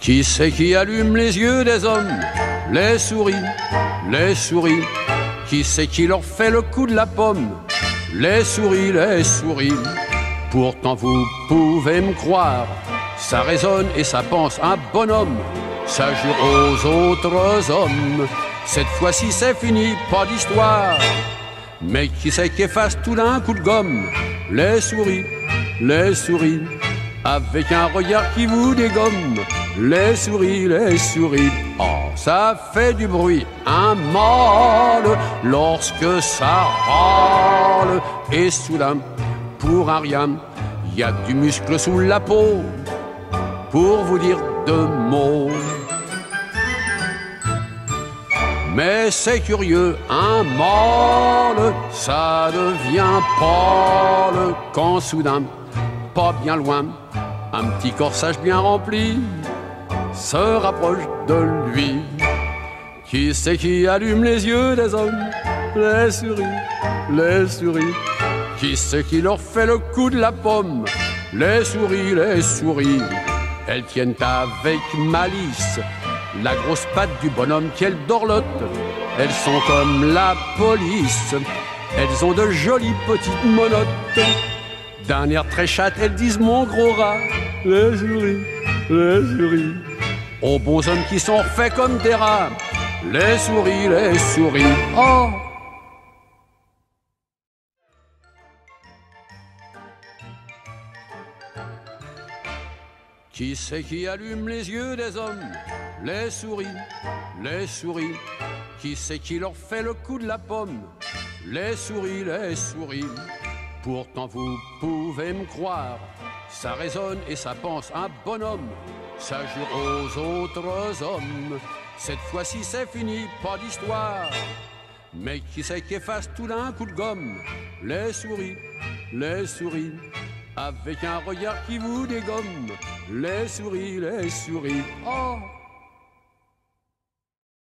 Qui c'est qui allume les yeux des hommes? Les souris, les souris. Qui c'est qui leur fait le coup de la pomme? Les souris, les souris. Pourtant vous pouvez me croire, ça raisonne et ça pense un bonhomme. Ça jure aux autres hommes, cette fois-ci c'est fini, pas d'histoire. Mais qui c'est qui efface tout d'un coup de gomme? Les souris, les souris. Avec un regard qui vous dégomme. Les souris, les souris. Oh, ça fait du bruit, un mâle, lorsque ça râle. Et soudain, pour un rien, y a du muscle sous la peau, pour vous dire deux mots. Mais c'est curieux, un mâle, ça devient pâle, quand soudain, pas bien loin, un petit corsage bien rempli se rapproche de lui. Qui c'est qui allume les yeux des hommes? Les souris, les souris. Qui c'est qui leur fait le coup de la pomme? Les souris, les souris. Elles tiennent avec malice la grosse patte du bonhomme qu'elles dorlotent. Elles sont comme la police, elles ont de jolies petites monottes. D'un air très chatte, elles disent mon gros rat. Les souris, les souris. Aux bons hommes qui sont faits comme des rats. Les souris, les souris. Oh! Qui c'est qui allume les yeux des hommes? Les souris, les souris. Qui c'est qui leur fait le coup de la pomme? Les souris, les souris. Pourtant vous pouvez me croire, ça raisonne et ça pense un bonhomme. Ça jure aux autres hommes, cette fois-ci c'est fini, pas d'histoire. Mais qui c'est qui efface tout d'un coup de gomme? Les souris, les souris. Avec un regard qui vous dégomme. Les souris, les souris. Oh!